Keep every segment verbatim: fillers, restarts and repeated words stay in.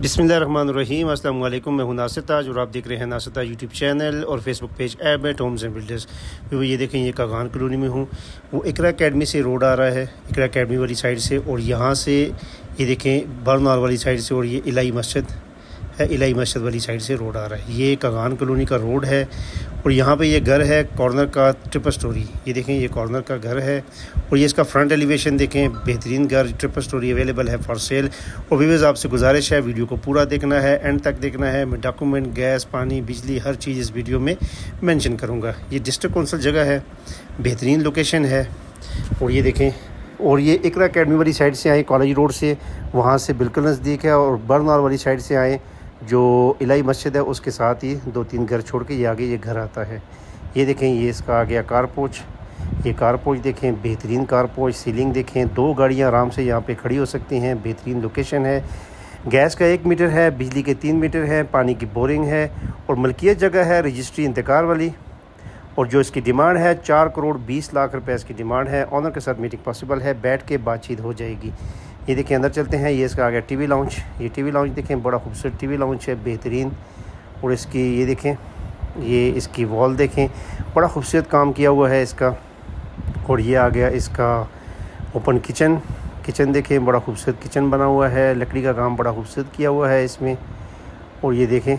बिस्मिल्लाहिर्रहमानिर्रहीम। अस्सलाम वालेकुम। मैं हूं नासिर ताज और आप देख रहे हैं नासिर ताज यूट्यूब चैनल और फेसबुक पेज एबेट होम्स एंड बिल्डर्स। वो ये देखें, ये कागान कॉलोनी में हूँ। वो इकरा अकेडमी से रोड आ रहा है, इकरा अकेडमी वाली साइड से, और यहाँ से ये देखें बरनाल वाली साइड से, और ये इलाही मस्जिद है, इलाही मस्जिद वाली साइड से रोड आ रहा है। ये कागान कॉलोनी का रोड है और यहाँ पे ये घर है कॉर्नर का, ट्रिपल स्टोरी। ये देखें, ये कॉर्नर का घर है और ये इसका फ्रंट एलिवेशन देखें। बेहतरीन घर, ट्रिपल स्टोरी अवेलेबल है फॉर सेल। और व्यूअर्स, आपसे गुजारिश है वीडियो को पूरा देखना है, एंड तक देखना है। मैं डॉक्यूमेंट, गैस, पानी, बिजली, हर चीज़ इस वीडियो में मेंशन करूँगा। ये डिस्ट्रिक्ट कौंसिल जगह है, बेहतरीन लोकेशन है। और ये देखें, और ये इकरा अकेडमी वाली साइड से आए कॉलेज रोड से, वहाँ से बिल्कुल नज़दीक है। और बरनाल वाली साइड से आए जो इलाही मस्जिद है उसके साथ ही दो तीन घर छोड़ के ये आगे ये घर आता है। ये देखें, ये इसका आ गया कारपोच। ये कारपोच देखें, बेहतरीन कारपोच। सीलिंग देखें, दो गाड़ियाँ आराम से यहाँ पे खड़ी हो सकती हैं। बेहतरीन लोकेशन है। गैस का एक मीटर है, बिजली के तीन मीटर है, पानी की बोरिंग है और मलकियत जगह है रजिस्ट्री इंतकाल वाली। और जो इसकी डिमांड है चार करोड़ बीस लाख रुपए इसकी डिमांड है। ऑनर के साथ मीटिंग पॉसिबल है, बैठ के बातचीत हो जाएगी। ये देखिए, अंदर चलते हैं। ये इसका आ गया टीवी लाउंज। ये टीवी लाउंज देखें, बड़ा खूबसूरत टीवी लाउंज है, बेहतरीन। और इसकी ये देखें, ये इसकी वॉल देखें, बड़ा खूबसूरत काम किया हुआ है इसका। और ये आ गया इसका ओपन किचन। किचन देखें, बड़ा खूबसूरत किचन बना हुआ है, लकड़ी का काम बड़ा खूबसूरत किया हुआ है इसमें। और ये देखें,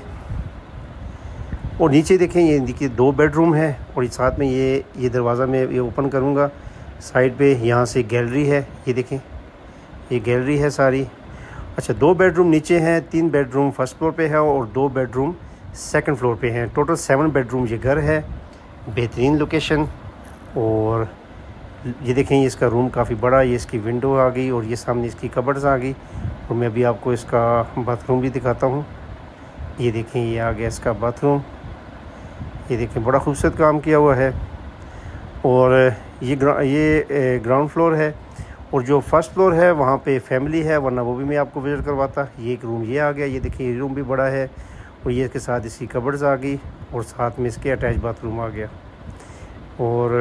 और नीचे देखें, ये देखिए दो बेडरूम है और इस साथ में ये ये दरवाज़ा मैं ये ओपन करूँगा साइड पे, यहाँ से गैलरी है। ये देखें, ये गैलरी है सारी। अच्छा, दो बेडरूम नीचे हैं, तीन बेडरूम फर्स्ट फ्लोर पे है और दो बेडरूम सेकंड फ्लोर पे हैं। टोटल सेवन बेडरूम ये घर है, बेहतरीन लोकेशन। और ये देखें, ये इसका रूम काफ़ी बड़ा, ये इसकी विंडो आ गई और ये सामने इसकी कबर्ड्स आ गई। और मैं अभी आपको इसका बाथरूम भी दिखाता हूँ। ये देखें, ये आ गया इसका बाथरूम। ये देखें, बड़ा खूबसूरत काम किया हुआ है। और ये ग्रा, ये ग्राउंड फ्लोर है और जो फर्स्ट फ्लोर है वहाँ पे फैमिली है, वरना वो भी मैं आपको विज़िट करवाता। ये एक रूम ये आ गया। ये देखिए, ये रूम भी बड़ा है और ये इसके साथ इसकी कबर्ड्स आ गई और साथ में इसके अटैच बाथरूम आ गया। और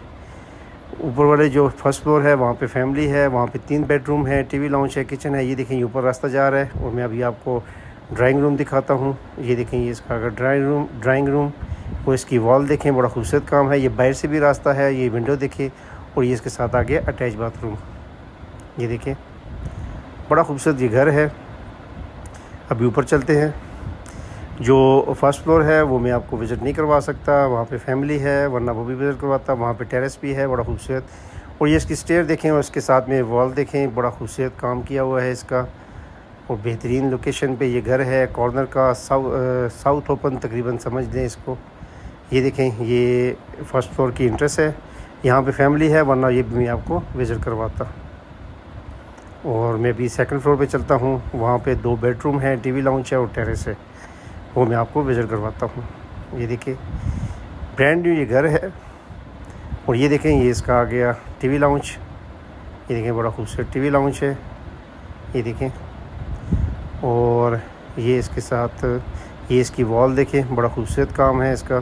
ऊपर वाले जो फर्स्ट फ्लोर है वहाँ पे फैमिली है, वहाँ पे तीन बेडरूम है, टीवी लाउंज है, किचन है। ये देखें, ये ऊपर रास्ता जा रहा है और मैं अभी आपको ड्राइंग रूम दिखाता हूँ। ये देखें, ये इसका अगर ड्राइंग रूम ड्राइंग रूम वो इसकी वॉल देखें, बड़ा खूबसूरत काम है। ये बाहर से भी रास्ता है, ये विंडो देखें। और ये इसके साथ आ गया अटैच बाथरूम। ये देखें, बड़ा खूबसूरत ये घर है। अभी ऊपर चलते हैं। जो फर्स्ट फ्लोर है वो मैं आपको विज़िट नहीं करवा सकता, वहाँ पे फैमिली है, वरना वो भी विज़िट करवाता। वहाँ पे टेरेस भी है, बड़ा खूबसूरत। और ये इसकी स्टेयर देखें और इसके साथ में वॉल देखें, बड़ा खूबसूरत काम किया हुआ है इसका। और बेहतरीन लोकेशन पे ये घर है, कॉर्नर का, साउ साउथ ओपन तकरीबन समझ लें इसको। ये देखें, ये फर्स्ट फ्लोर की इंट्रेस है, यहाँ पे फैमिली है, वरना ये भी मैं आपको विज़िट करवाता। और मैं भी सेकंड फ्लोर पे चलता हूँ, वहाँ पे दो बेडरूम है, टीवी लाउंज है और टेरेस है, वो मैं आपको विज़िट करवाता हूँ। ये देखिए, ब्रांड न्यू ये घर है। और ये देखें, ये इसका आ गया टीवी लाउंज। ये देखें, बड़ा खूबसूरत टीवी लाउंज है। ये देखें, और ये इसके साथ ये इसकी वॉल देखें, बड़ा खूबसूरत काम है इसका।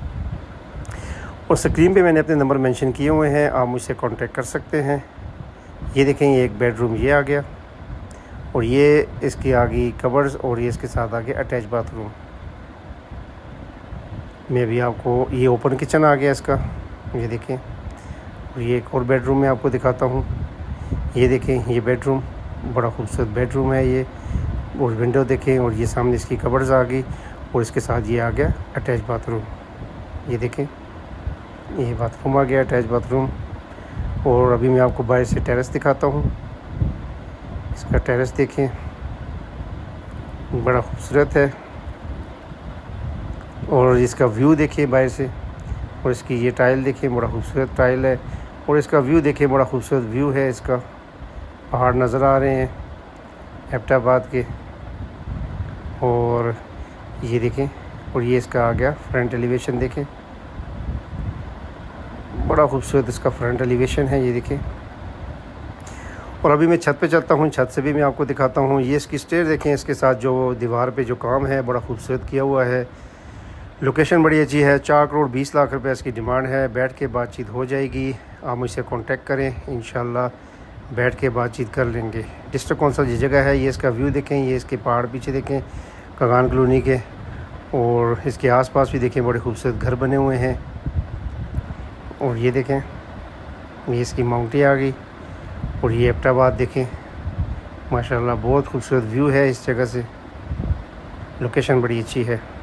और स्क्रीन पे मैंने अपने नंबर मेंशन किए हुए हैं, आप मुझसे कांटेक्ट कर सकते हैं। ये देखें, ये एक बेडरूम ये आ गया और ये इसकी आ गई कबर्ड्स और ये इसके साथ आ गया अटैच बाथरूम। मैं भी आपको ये ओपन किचन आ गया इसका। ये देखें, और ये एक और बेडरूम मैं आपको दिखाता हूँ। ये देखें, ये बेडरूम बड़ा खूबसूरत बेडरूम है ये। और विंडो देखें और ये सामने इसकी कबर्ड्स आ गई और इसके साथ ये आ गया अटैच बाथरूम। ये देखें, ये बाथरूम आ गया अटैच बाथरूम। और अभी मैं आपको बाहर से टेरेस दिखाता हूँ। इसका टेरेस देखें, बड़ा खूबसूरत है। और इसका व्यू देखिए बाहर से, और इसकी ये टाइल देखें, बड़ा खूबसूरत टाइल है। और इसका व्यू देखें, बड़ा खूबसूरत व्यू है इसका। पहाड़ नज़र आ रहे हैं एबटाबाद के। और ये देखें, और ये इसका आ गया फ्रंट एलिवेशन देखें, बड़ा खूबसूरत इसका फ्रंट एलिवेशन है। ये देखें, और अभी मैं छत पे चलता हूँ, छत से भी मैं आपको दिखाता हूँ। ये इसकी स्टेयर देखें, इसके साथ जो दीवार पे जो काम है बड़ा खूबसूरत किया हुआ है। लोकेशन बड़ी अच्छी है, चार करोड़ बीस लाख रुपए इसकी डिमांड है। बैठ के बातचीत हो जाएगी, आप मुझसे कांटेक्ट करें, इंशाल्लाह बैठ के बातचीत कर लेंगे। डिस्ट्रिक्ट कौंसल ये जगह है, ये इसका व्यू देखें, ये इसके पहाड़ पीछे देखें कागान कॉलोनी के, और इसके आसपास भी देखें बड़े खूबसूरत घर बने हुए हैं। और ये देखें, ये इसकी माउंटें आ गई, और ये एबटाबाद देखें, माशाल्लाह बहुत खूबसूरत व्यू है इस जगह से, लोकेशन बड़ी अच्छी है।